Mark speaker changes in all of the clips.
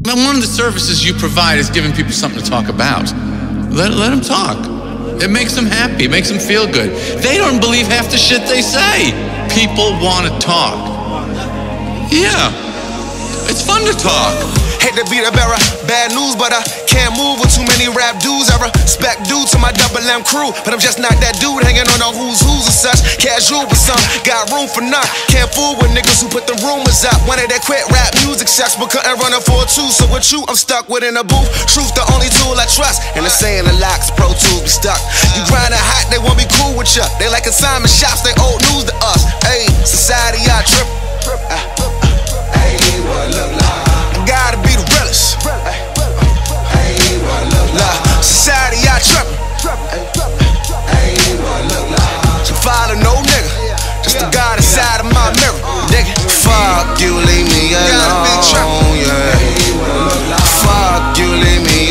Speaker 1: One of the services you provide is giving people something to talk about. Let them talk. It makes them happy. It makes them feel good. They don't believe half the shit they say. People want to talk. Yeah. It's fun to talk.
Speaker 2: Hate to be the bearer, bad news, but I can't move with too many rap dudes. I respect dude to my double M crew, but I'm just not that dude hanging on the who's and such. Casual with some, got room for none. Can't fool with niggas who put the rumors up. Wanted that quit rap music sex, but couldn't run it for a two. So with you, I'm stuck within a booth. Truth, the only tool I trust. And the saying the locks, Pro Tools be stuck. You grinding hot, they won't be cool with ya. They like assignment shops, they old news to us. Hey, society, I trip. Hey, what look like? Gotta be the realest. Hey, what look like? Society, I trippin'. Hey, what look like? So follow no nigga, just the God inside of my mirror, nigga. Fuck you, leave me alone, yeah. Fuck you, leave me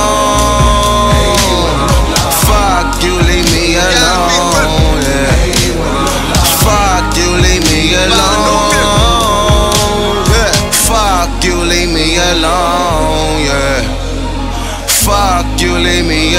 Speaker 2: alone. Fuck you, leave me alone, yeah. Fuck you, leave me alone. Leave me alone, yeah. Fuck you, leave me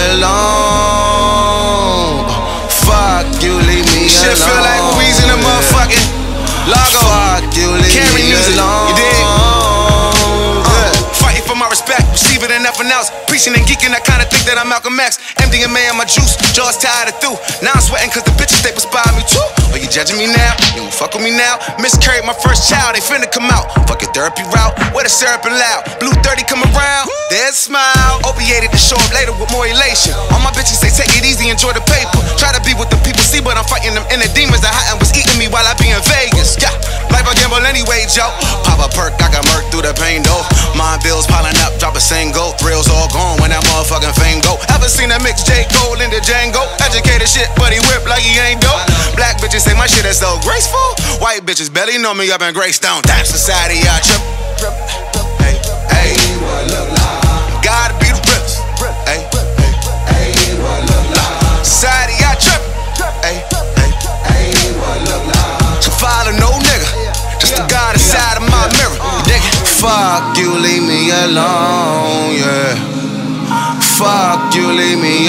Speaker 2: alone. Fuck you, leave me alone. Shit feel like Louise in the motherfucking Lago. Fuck you, leave me alone. You dig? Fighting for my respect, receiving and nothing else. Preaching and geeking, I kinda think that I'm Malcolm X. MDMA in my juice, jaws tired of through. Now I'm sweating cause the bitches they inspire me too. Are you judging me now? You won't fuck with me now? Miscarried my first child, they finna come out. Fuck your therapy route, where the syrup and loud. Blue 30 come around, there's smile. Opiated to show up later with more elation. All my bitches say take it easy, enjoy the paper. Try to be what the people see, but I'm fighting them inner demons. The hot was eating me while I be in Vegas. Yeah, life I gamble anyway, Joe. Pop a perk, I got murked through the pain though. Mind bills piling up, drop a single. Thrills all gone when that motherfucking fame go. Ever seen that mix J. Cole into Django? Educated shit, but he whip like he ain't dope. Black bitches say my shit is so graceful. White bitches barely know me up in Greystone. Damn society, I trip. Hey, hey, what look like? Gotta be the realest. Hey, hey, what look like? Society, I trip. Hey, hey, what look like? So follow no nigga, just the God inside of my mirror. You dig it? Fuck you, leave me alone, yeah. Fuck you, leave me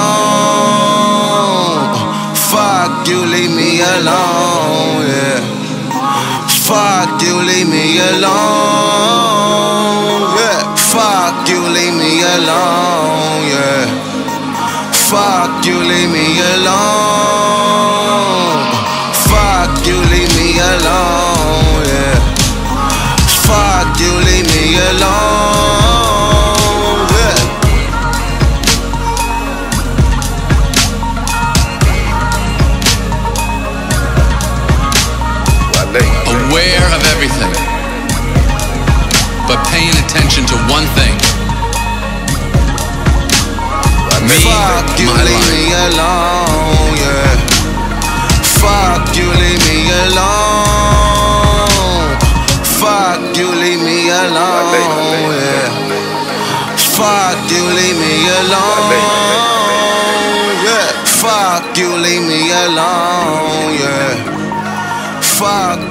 Speaker 2: alone. Fuck you, leave me alone, yeah. Fuck you, leave me alone, yeah. Fuck you, leave me alone, yeah. Fuck you, leave me alone. Fuck you, leave me alone, yeah. Fuck you, leave me alone, yeah.
Speaker 1: Aware of everything, but paying attention to one thing. Me,
Speaker 2: fuck you, leave me alone, yeah. Fuck you, leave me alone. Fuck you, leave me alone, yeah. Fuck you, leave me alone, yeah. Fuck you, leave me alone, yeah. Fuck